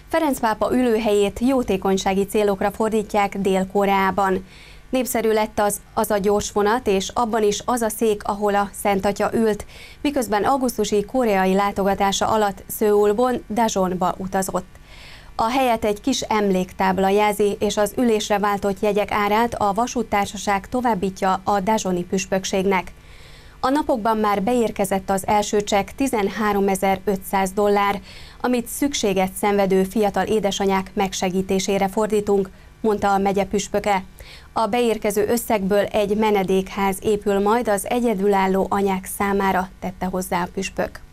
Ferenc pápa ülőhelyét jótékonysági célokra fordítják Dél-Koreában. Népszerű lett az a gyorsvonat, és abban is az a szék, ahol a Szent Atya ült, miközben augusztusi koreai látogatása alatt Szöulból Daejeonba utazott. A helyet egy kis emléktábla jelzi, és az ülésre váltott jegyek árát a vasúttársaság továbbítja a daejeoni püspökségnek. A napokban már beérkezett az első csekk, $13.500, amit szükséget szenvedő fiatal édesanyák megsegítésére fordítunk, mondta a megye püspöke. A beérkező összegből egy menedékház épül majd az egyedülálló anyák számára, tette hozzá a püspök.